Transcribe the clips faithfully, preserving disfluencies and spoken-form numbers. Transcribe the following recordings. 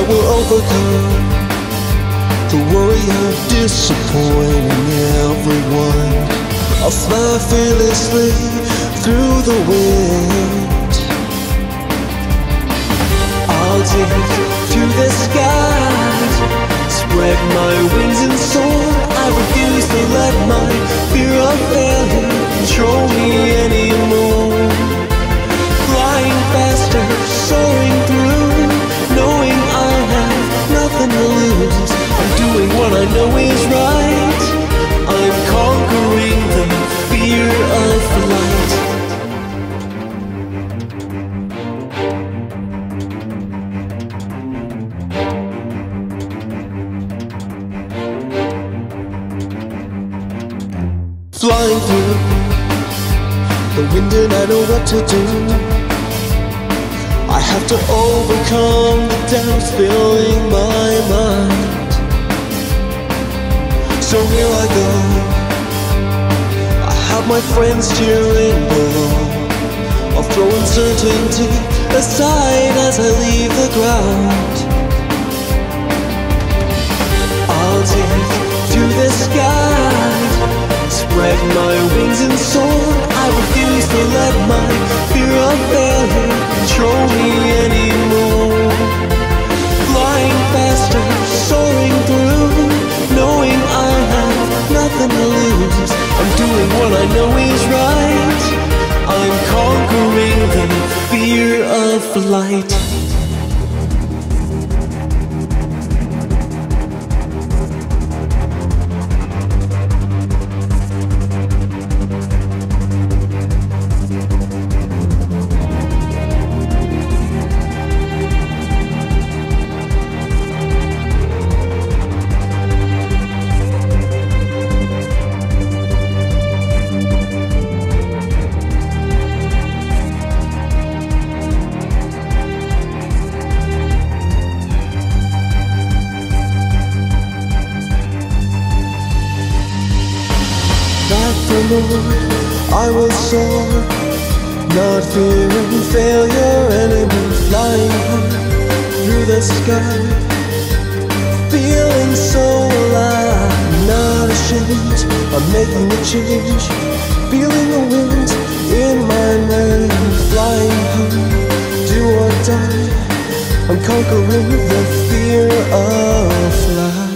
will overcome the worry of disappointing everyone. I'll fly fearlessly through the wind. I'll take to the skies, spread my wings and soar. I refuse to let my fear of failure control me anymore. Flying faster, soaring through, knowing I have nothing to lose. I'm doing what I know is right. I'm conquering the fear of flight. Flying through the wind and I know what to do. I have to overcome the doubts filling my mind. So here I go, I have my friends cheering below. I'll throw uncertainty aside as I leave the ground. I'll take to the sky, spread my wings and soar. I refuse to let my fear of failure control me anymore. Flying faster, soaring through, knowing I have nothing to lose. I'm doing what I know is right. I'm conquering the fear of flight. I will soar, not fearing failure anymore. Flying high through the sky, feeling so alive. Not ashamed, I'm making a change. Feeling the wind in my mind. Flying high, do or die. I'm conquering the fear of flight.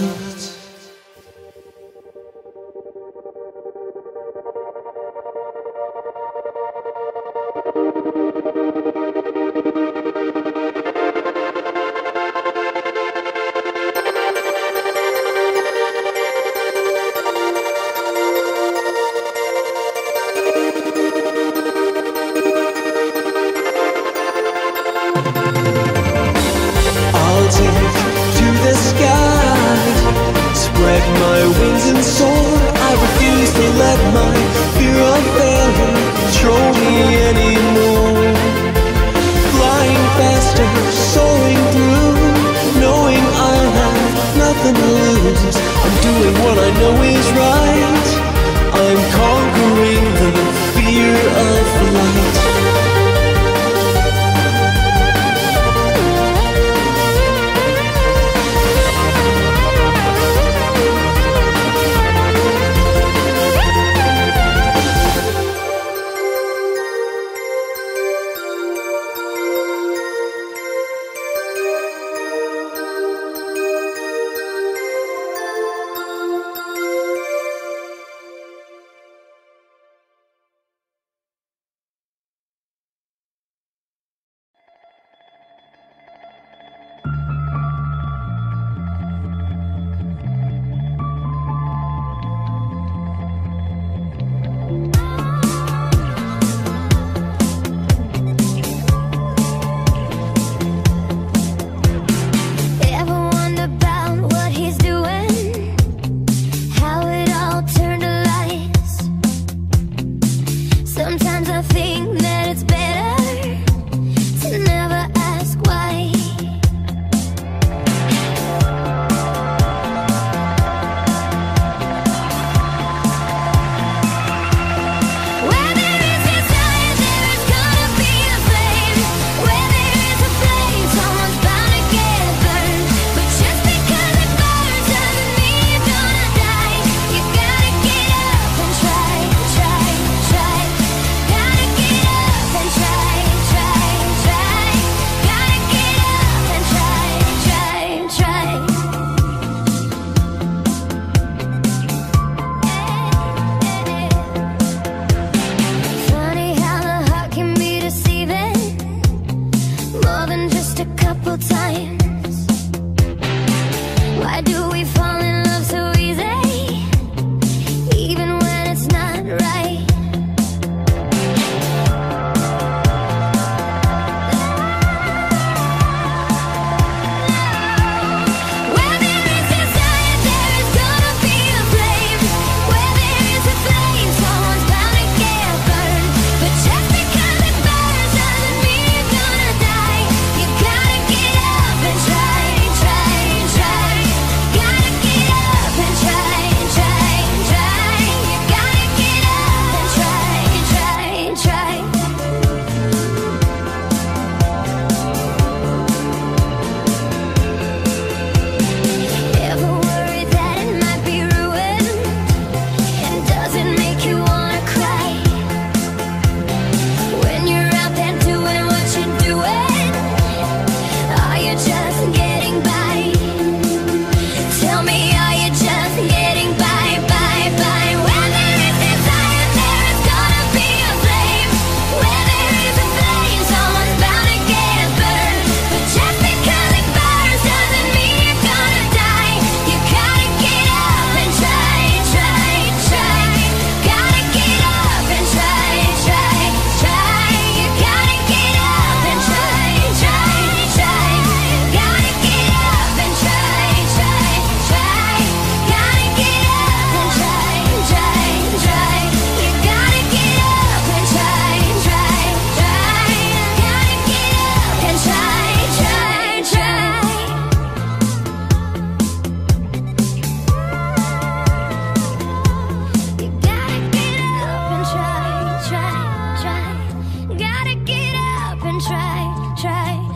try, try.